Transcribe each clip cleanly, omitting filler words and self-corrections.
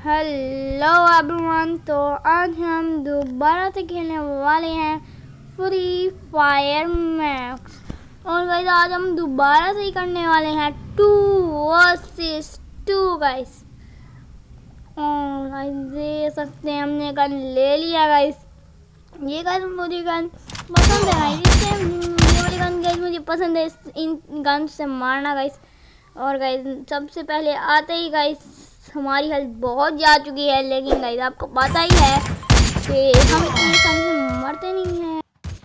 Hello everyone, तो आज हम दोबारा से खेलने वाले हैं फ्री फायर मैक्स। और गाइस आज हम दोबारा से ही करने वाले हैं 2 vs 2 गाइस। और गाइस देख सकते हैं हमने गन ले लिया गाइस। ये गाइस मुझे गन पसंद है गाइस, इससे ये वाली गन गाइस मुझे पसंद है, इन गन से मारना गाइस। और गाइस सबसे पहले आते ही गाइस हमारी हेल्थ बहुत जा चुकी है, लेकिन गाइस आपको पता ही है कि हम इतनी आसानी से मरते नहीं हैं।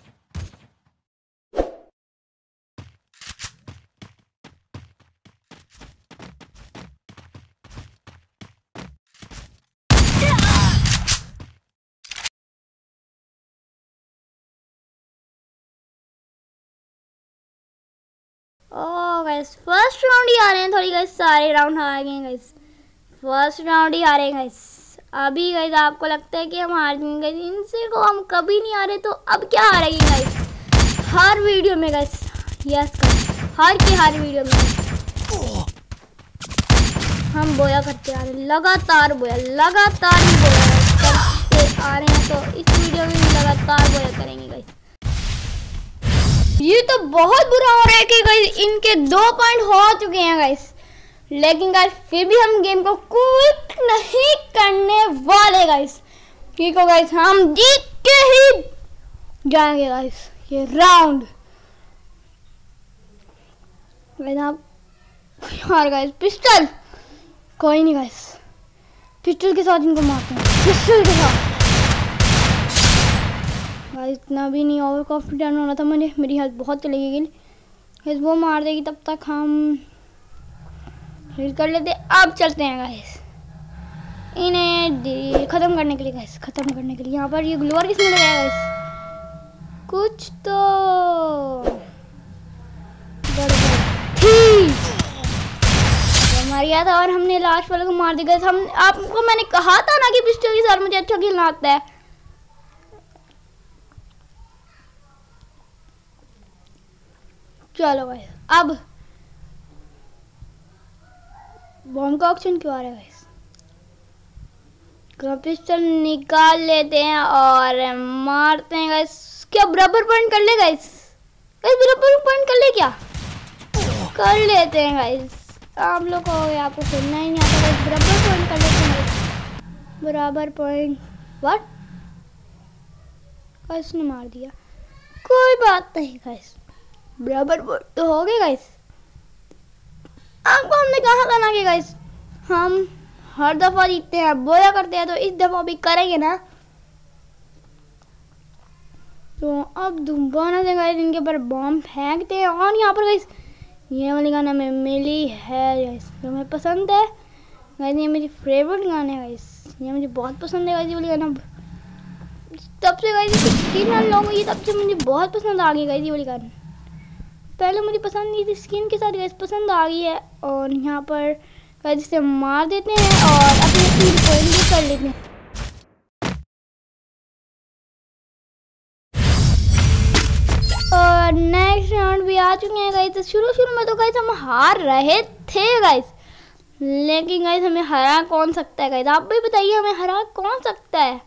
ओह गाइस फर्स्ट राउंड ही आ रहे हैं, थोड़ी गाइस सारे राउंड आ गए हैं गाइस, फर्स्ट राउंड ही आ रहे हैं गाइस। अभी गाइस आपको लगता है कि हम हार जाएंगे, इनसे को हम कभी नहीं आ रहे, तो अब क्या हारेंगे गाइस? हर वीडियो में गाइस, यस गाइस, हर वीडियो में हम बोया करते आ रहे हैं, लगातार बोया, लगातार ही बोया करते आ रहे हैं। तो इस वीडियो में लगातार बोया करेंगे गाइस। ये तो बहुत बुरा हो रहा है कि गाइस इनके 2 पॉइंट हो चुके हैं गाइस, लेकिन गाइस फिर भी हम गेम को क्विट नहीं करने वाले गाइस, क्योंकि गाइस हम जीत के ही जाएंगे गाइस ये राउंड। आप यार गाइस पिस्टल, कोई नहीं गाइस, पिस्टल के साथ इनको मारते हैं, पिस्टल के साथ गाइस। इतना भी नहीं ओवर कॉन्फिडेंट होना था मुझे, मेरी हेल्थ बहुत चली गई गाइस, वो मार देगी तब तक हम कर लेते। अब चलते हैं गाइस इन्हें खत्म करने के लिए गाइस, खत्म करने के लिए। यहाँ पर ये ग्लोअर किसने लगाया गाइस? कुछ तो मार गया था और हमने लास्ट वाले को मार दिया गाइस। हम आपको मैंने कहा था ना कि पिस्टल के साथ मुझे अच्छा खेलना आता है। चलो गाइस अब बॉम्ब का ऑप्शन क्यों आ रहा है गाइस? पिस्टल निकाल लेते हैं और मारते हैं गाइस। क्या बराबर पॉइंट कर ले गाइस? गाइस बराबर पॉइंट कर ले क्या? कर लेते हैं गाइस। आप लोग को यहाँ पे खेलना ही नहीं आता गाइस, बराबर पॉइंट कर लेते हैं गाइस, बराबर पॉइंट। व्हाट गाइस ने मार दिया, कोई बात नहीं गाइस, बराबर पॉइंट तो हो गए गाइस। आपको हमने कहा था ना कि गाइस हम हर दफा जीतते हैं, बोया करते हैं, तो इस दफा भी करेंगे ना। तो अब दोबारा से गाइस इनके ऊपर बॉम्ब फेंकते हैं। और यहाँ पर गाइस ये वाली गाना हमें मिली है गाइस, जो हमें पसंद है गाइस, ये मेरी फेवरेट गाना है गाइस, ये मुझे बहुत पसंद है गाइस। ये वाली गाना तब से गाइस स्किन अनलॉक हुई, तब से मुझे बहुत पसंद आ गई गाइस ये वाली गाना। पहले मुझे पसंद नहीं थी, स्किन के साथ गाइस पसंद आ गई है। और यहाँ पर गाइस इसे मार देते हैं और अपने 3 पॉइंट भी कर लेते हैं। और नेक्स्ट राउंड भी आ चुके हैं गाइस। शुरू में तो गाइस हम हार रहे थे गाइस, लेकिन गाइस हमें हरा कौन सकता है गाइस? आप भी बताइए हमें हरा कौन सकता है?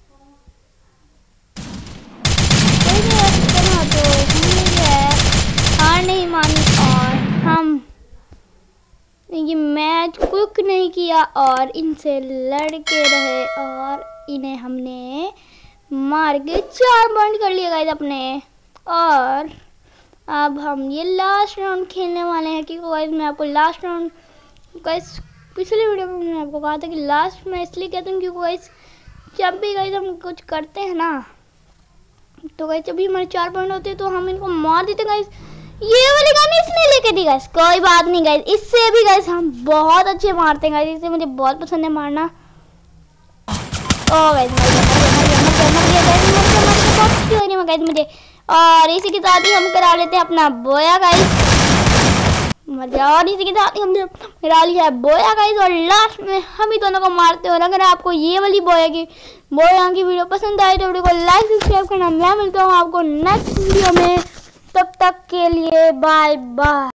हार नहीं मानी और हम ये मैच कुक नहीं किया और इनसे लड़के रहे और इन्हें हमने मार के 4 पॉइंट कर लिए गाइस अपने। और अब हम ये लास्ट राउंड खेलने वाले हैं, क्योंकि गाइस मैं आपको लास्ट राउंड गाइस पिछले वीडियो में मैंने आपको कहा था कि लास्ट में इसलिए कहते हैं क्योंकि गाइस जब भी गाइस हम कुछ करते हैं ना, तो गाइस जब भी हमारे 4 पॉइंट होते हैं तो हम इनको मार देते हैं गाइस। ये वाली गाने इसने लेके दी गाइस, कोई बात नहीं गाइस, इससे भी गाइस हम बहुत अच्छे मारते हैं गाइस, इससे मुझे बहुत पसंद है मारना। ओ गाइस मुझे, और इसी के साथ ही हम करा लेते हैं अपना बोया गाइस, मजा। और इसी के साथ ही हमने करा लिया है बोया गाइस, और लास्ट में हम ही दोनों को मारते हैं। और अगर आपको ये वाली बोया की वीडियो पसंद आए तो वीडियो को लाइक सब्सक्राइब करना। मैं मिलता हूँ आपको नेक्स्ट वीडियो में, तब तक के लिए बाय बाय।